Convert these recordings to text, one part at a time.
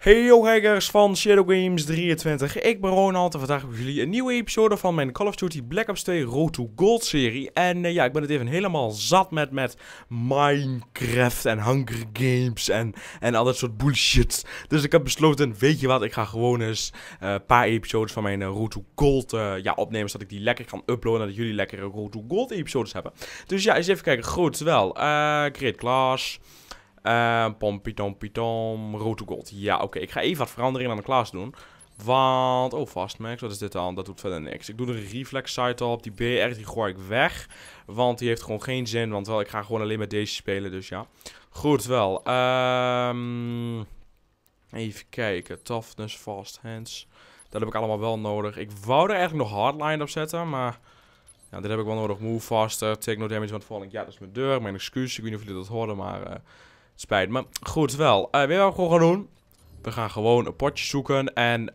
Hey yo kijkers van Shadow Games 23, ik ben Ronald en vandaag heb ik voor jullie een nieuwe episode van mijn Call of Duty Black Ops 2 Road to Gold serie. En ja, ik ben het even helemaal zat met Minecraft en Hunger Games en al dat soort bullshit. Dus ik heb besloten, weet je wat, ik ga gewoon eens een paar episodes van mijn Road to Gold opnemen, zodat ik die lekker kan uploaden en dat jullie lekkere Road to Gold episodes hebben. Dus ja, eens even kijken, goed, wel, Great Class. Pompitom, Road to Gold. Ja, oké. Ik ga even wat veranderingen aan de klas doen. Want, oh, Fastmax, wat is dit dan? Dat doet verder niks. Ik doe er een reflex site op. Die BR, die gooi ik weg. Want die heeft gewoon geen zin. Want wel, ik ga gewoon alleen met deze spelen, dus ja. Goed, wel. Even kijken. Toughness, fast hands. Dat heb ik allemaal wel nodig. Ik wou er eigenlijk nog hardline op zetten, maar... Ja, dit heb ik wel nodig. Move faster, take no damage, want falling. Ja, dat is mijn deur. Mijn excuus. Ik weet niet of jullie dat hoorden, maar... spijt me. Goed, wel. Weet je wat we gewoon gaan doen? We gaan gewoon een potje zoeken en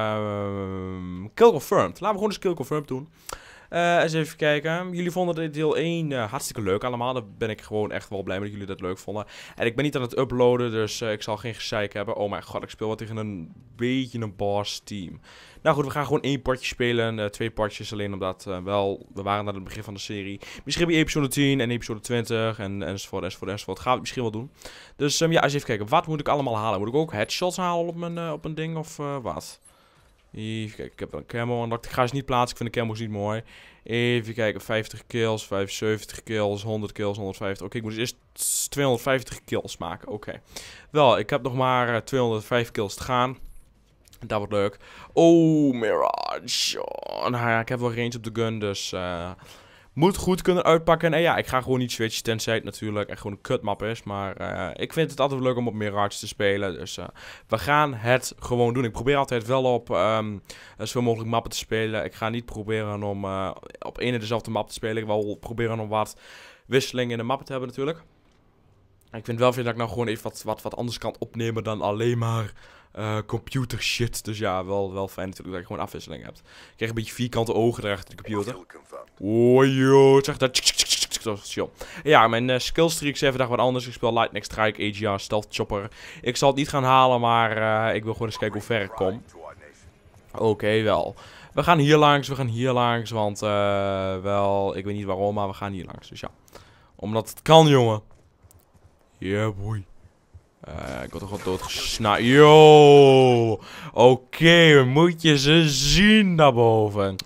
kill confirmed. Laten we gewoon eens kill confirmed doen. Eens even kijken. Jullie vonden dit deel 1 hartstikke leuk allemaal. Daar ben ik gewoon echt wel blij mee dat jullie dat leuk vonden. En ik ben niet aan het uploaden, dus ik zal geen gezeik hebben. Oh mijn god, ik speel wat tegen een beetje een boss team. Nou goed, we gaan gewoon 1 potje spelen. 2 potjes alleen omdat we waren aan het begin van de serie. Misschien bij episode 10 en episode 20 enzovoort. Gaan we het misschien wel doen. Dus ja, eens even kijken. Wat moet ik allemaal halen? Moet ik ook headshots halen op mijn ding of wat? Even kijken, ik heb een camo unlocked. Ik ga ze niet plaatsen, ik vind de camo's niet mooi. Even kijken, 50 kills, 75 kills, 100 kills, 150. Oké, ik moet dus eerst 250 kills maken. Oké. Wel, ik heb nog maar 205 kills te gaan. Dat wordt leuk. Oh, Mirage. Oh, nou ja, ik heb wel range op de gun, dus... moet goed kunnen uitpakken. En ja, ik ga gewoon niet switchen, tenzij het natuurlijk echt gewoon een kutmap is. Maar ik vind het altijd leuk om op Mirage te spelen. Dus we gaan het gewoon doen. Ik probeer altijd wel op zoveel mogelijk mappen te spelen. Ik ga niet proberen om op één en dezelfde map te spelen. Ik wil proberen om wat wisseling in de mappen te hebben natuurlijk. Ik vind wel dat ik nou gewoon even wat anders kan opnemen dan alleen maar... computer shit. Dus ja, wel fijn natuurlijk dat je gewoon afwisseling hebt. Ik krijg een beetje vierkante ogen daar achter de computer. Oh joh, zeg dat. Dat is chill. Ja, mijn skillstreak is even wat anders. Ik speel Lightning Strike, AGR, Stealth Chopper. Ik zal het niet gaan halen, maar ik wil gewoon eens kijken hoe ver ik kom. Oké, wel. We gaan hier langs, want wel, ik weet niet waarom, maar we gaan hier langs. Dus ja, omdat het kan, jongen. Yeah, boy. Ik word toch wel doodgesnaaid. Yo! Oké, moet je ze zien daarboven.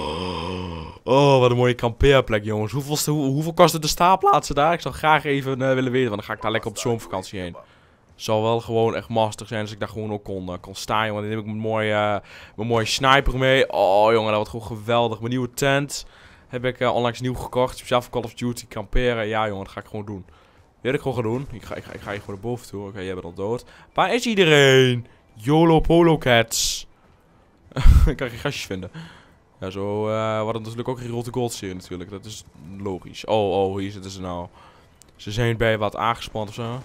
Oh, wat een mooie kampeerplek, jongens. Hoeveel kost het de staanplaatsen daar? Ik zou graag even willen weten, want dan ga ik daar lekker op de zomervakantie heen. Zal wel gewoon echt master zijn als ik daar gewoon ook kon staan, jongen. Dan neem ik mijn mooie sniper mee. Oh, jongen, dat wordt gewoon geweldig. Mijn nieuwe tent heb ik onlangs nieuw gekocht. Speciaal voor Call of Duty kamperen. Ja, jongen, dat ga ik gewoon doen. Dit ik gewoon gaan doen. Ik ga hier gewoon naar boven toe. Oké, jij bent al dood. Waar is iedereen? YOLO Polo Cats. Ik kan geen gastjes vinden. Ja, zo wordt het natuurlijk ook een Road to Gold serie natuurlijk. Dat is logisch. Oh, hier zitten ze nou. Ze zijn bij wat aangespand of zo.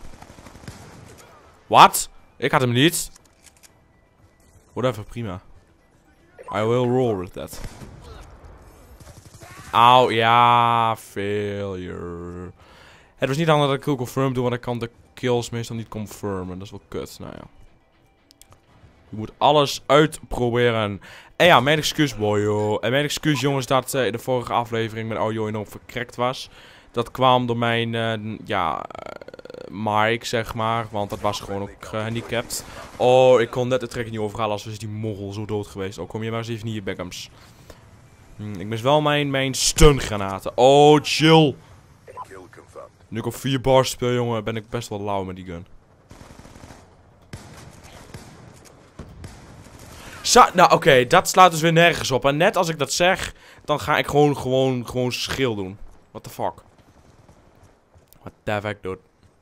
Wat? Ik had hem niet. Whatever, prima. I will roll with that. Auw, ja, failure. Het was niet handig dat ik kill confirm doe, want ik kan de kills meestal niet confirmen. Dat is wel kut, nou ja. Je moet alles uitproberen. En ja, mijn excuus, boyo. En mijn excuus, jongens, dat in de vorige aflevering mijn audio enorm verkrekt was. Dat kwam door mijn, mic, zeg maar. Want dat was gewoon ook gehandicapt. Oh, ik kon net de trek niet overhalen als was die mogel zo dood geweest. Oh, kom je maar eens even niet, je Beckhams. Ik mis wel mijn stungranaten. Oh, chill. Nu ik op 4 bars speel, jongen, ben ik best wel lauw met die gun. Nou, oké, dat slaat dus weer nergens op. En net als ik dat zeg, dan ga ik gewoon schil doen. What the fuck? What the fuck, dude?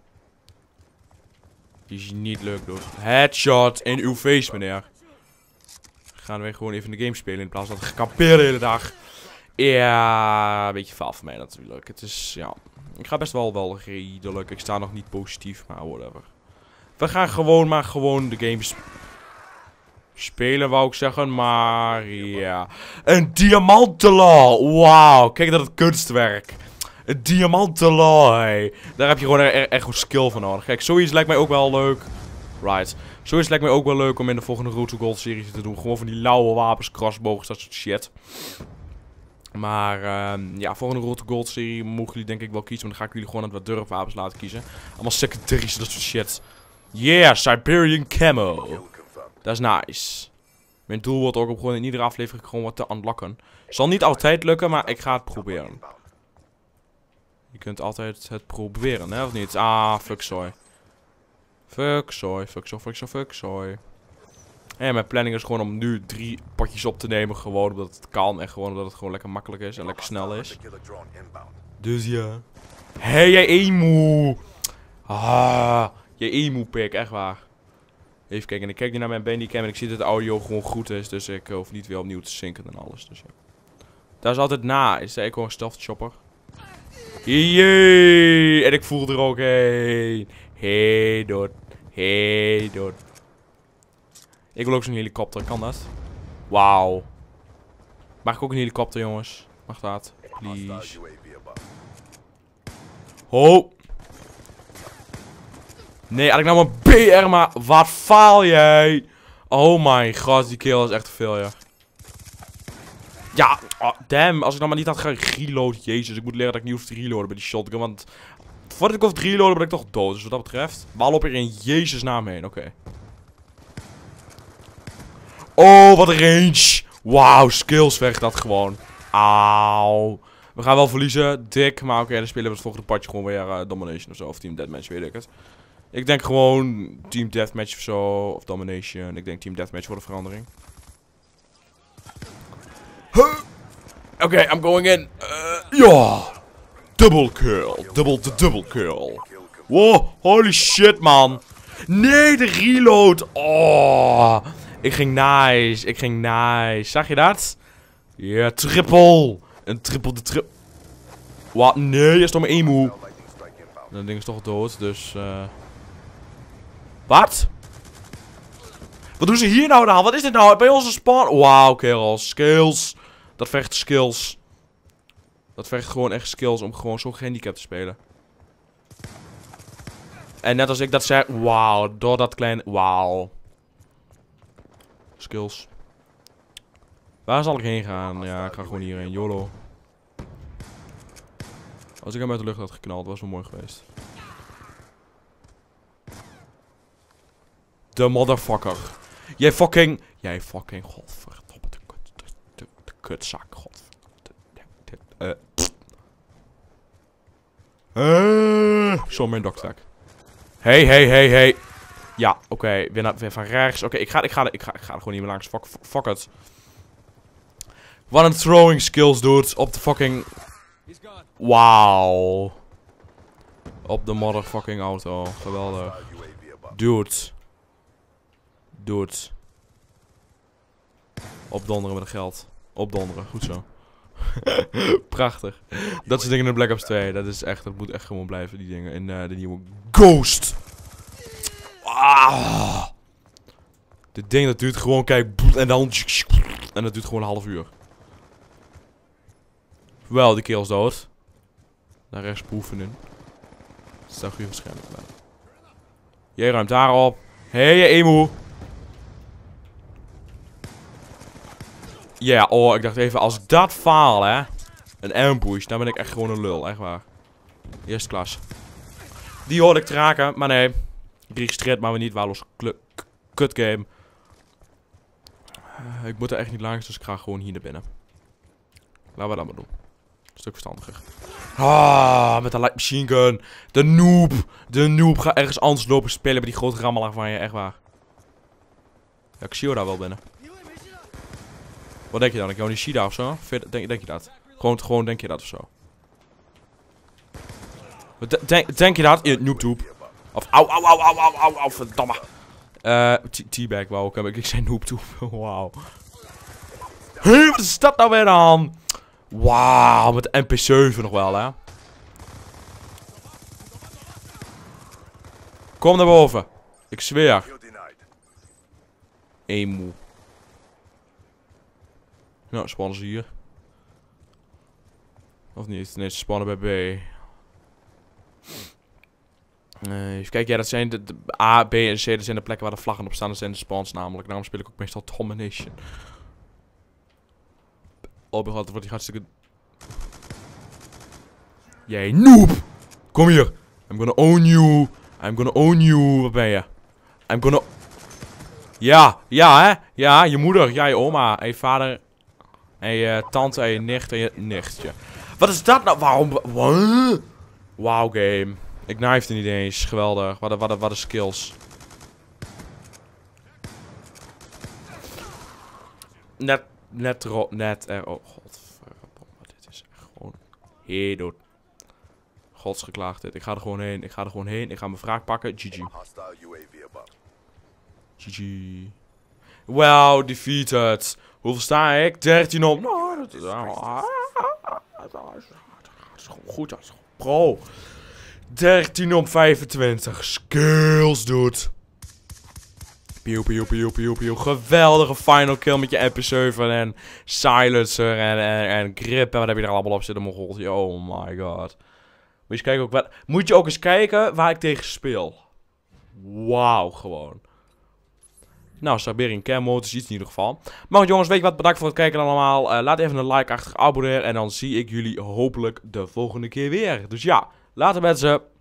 Die is niet leuk, dude. Headshot in uw face, meneer. Gaan we gewoon even de game spelen in plaats van gekampeerd de hele dag. Ja, een beetje faal voor mij natuurlijk. Het is, ja... Ik ga best wel redelijk. Ik sta nog niet positief, maar whatever. We gaan gewoon de games spelen, wou ik zeggen. Maar ja. Een diamantenlaw. Wauw. Kijk dat het kunstwerk. Een diamantenlaw. Hey. Daar heb je gewoon echt skill van nodig. Kijk, zoiets lijkt mij ook wel leuk. Right. Zoiets lijkt mij ook wel leuk om in de volgende Road to Gold serie te doen. Gewoon van die lauwe wapens, crossbows, dat soort shit. Maar ja, volgende Road to Gold serie mogen jullie denk ik wel kiezen. Maar dan ga ik jullie gewoon wat durfwapens laten kiezen. Allemaal secondaries, dat soort shit. Yeah, Siberian Camo. Dat is nice. Mijn doel wordt ook om gewoon in iedere aflevering gewoon wat te unlocken. Zal niet altijd lukken, maar ik ga het proberen. Je kunt altijd het proberen, hè, of niet? Ah, fuck soy. Fuck soy, fuck soy, fuck soy, fuck soy. En mijn planning is gewoon om nu 3 potjes op te nemen. Gewoon omdat het kan en gewoon omdat het gewoon lekker makkelijk is en lekker snel is. Dus ja. Hey, jij emu. Ah, jij emu pik, echt waar. Even kijken, en ik kijk nu naar mijn bandicam en ik zie dat de audio gewoon goed is. Dus ik hoef niet weer opnieuw te zinken en alles. Dus ja. Dat is altijd nice. Ik hoor een stealth chopper. Jee, en ik voel er ook heen. Hey, dood. Hey, dood. Ik wil ook zo'n helikopter, kan dat? Wauw. Mag ik ook een helikopter, jongens? Mag dat? Please. Ho. Nee, had ik nou een BR, maar wat faal jij? Oh my god, die kill is echt te veel, ja. Ja, oh, damn. Als ik nou maar niet had gereload. Jezus, ik moet leren dat ik niet hoef te reloaden bij die shotgun. Want voordat ik hoef te reloaden ben ik toch dood. Dus wat dat betreft, waar loop ik er in Jezus naam heen? Oké. Oh, wat een range. Wauw, skills weg dat gewoon. Auw. We gaan wel verliezen, dik. Maar oké, dan spelen we het volgende potje gewoon weer Domination of zo. Of Team Deathmatch, weet ik het. Ik denk gewoon Team Deathmatch of zo. Of Domination. Ik denk Team Deathmatch voor de verandering. Huh? Oké, I'm going in. Ja. Double kill. Double kill. Wow, holy shit, man. Nee, de reload. Oh. Ik ging nice. Ik ging nice. Zag je dat? Ja, triple. Een triple de trip. Wat? Nee, is toch mijn emu. Dat ding is toch dood, dus Wat? Wat doen ze hier nou dan? Wat is dit nou? Bij onze spawn? Wauw, kerels. Skills. Dat vergt skills. Dat vergt gewoon echt skills om gewoon zo gehandicapt te spelen. En net als ik dat zeg, wauw, door dat kleine, wauw. Skills. Waar zal ik heen gaan? Ja, ik ga gewoon hierheen. YOLO. Als ik hem uit de lucht had geknald, was wel mooi geweest. De motherfucker. Jij fucking, godverdomme, de kutzak, zo mijn dokter. Hey. Ja, oké, weer van rechts. Oké, ik ga er gewoon niet meer langs. Fuck it. Wat een throwing skills, dude. Op de fucking... Wauw. Op de motherfucking auto. Geweldig. Dude. Opdonderen met het geld. Opdonderen, goed zo. Prachtig. Dat soort dingen in Black Ops 2. Dat moet echt gewoon blijven, die dingen. In de nieuwe Ghost. Ah. Dit ding dat duurt gewoon, kijk. En dan... En dat duurt gewoon een half uur. Wel, die kerel is dood. Daar rechts proeven in. Dat staat goed waarschijnlijk. Jij ruimt daarop. Hey, emu. Ja, oh, ik dacht even, als ik dat faal, hè. Een ambush, dan ben ik echt gewoon een lul, echt waar. Eerste klas. Die hoorde ik te raken, maar nee. Ik registreer maar we niet, waarlos kut game. Ik moet er echt niet langs, dus ik ga gewoon hier naar binnen. Laten we dat maar doen. Een stuk verstandiger. Ah, met de light machine gun. De noob. De noob. Ga ergens anders lopen spelen bij die grote rammelaar van je, echt waar. Ja, ik zie je daar wel binnen. Wat denk je dan? Ik jou Nishida of zo? Denk je dat? Gewoon denk je dat of zo? Denk je dat? Noobtube. Of au, verdamme. Teabag wou ik hebben. Ik zei noobtube. Wauw. Hé, wat is dat nou weer dan? Wauw, met de MP7 nog wel, hè? Kom naar boven. Ik zweer. Emu. Nou, spannen ze hier. Of niet? Nee, ze spannen bij B. Even kijken, ja, dat zijn de A, B en C. Dat zijn de plekken waar de vlaggen op staan. Dat zijn de spawns namelijk. Daarom speel ik ook meestal Domination. Oh, wordt die hartstikke... Jij noob! Kom hier! I'm gonna own you! I'm gonna own you! Waar ben je? I'm gonna... Ja, ja hè? Ja, je moeder, ja, je oma, je vader, en je tante, en je nicht, en je nichtje. Wat is dat nou? Waarom... Wauw, game. Ik knife er niet eens. Geweldig. Wat een skills. Net oh, godverdomme. Dit is echt gewoon... Heerlijk. Godsgeklaagd dit. Ik ga er gewoon heen. Ik ga mijn wraak pakken. GG. GG. Wow, defeated. Hoeveel sta ik? 13 op. Nou, dat is gewoon goed. Dat is gewoon pro. 13 op 25. Skills, dude. Pieuw. Geweldige final kill met je MP7 en silencer en grip. En wat heb je er allemaal op zitten, Mongool? Oh my god. Moet je ook eens kijken waar ik tegen speel. Wauw, gewoon. Nou, Siberian Cam Mode is iets in ieder geval. Maar goed, jongens, weet je wat? Bedankt voor het kijken allemaal. Laat even een like achter, abonneer. En dan zie ik jullie hopelijk de volgende keer weer. Dus ja, later mensen.